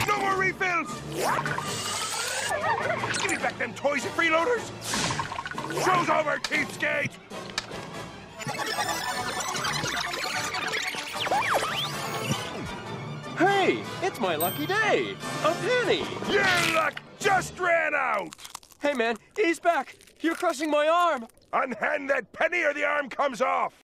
No more refills! Give me back them toys, you freeloaders! Show's over, cheapskate! Hey, it's my lucky day. A penny. Your luck just ran out! Hey, man, he's back. You're crushing my arm. Unhand that penny or the arm comes off!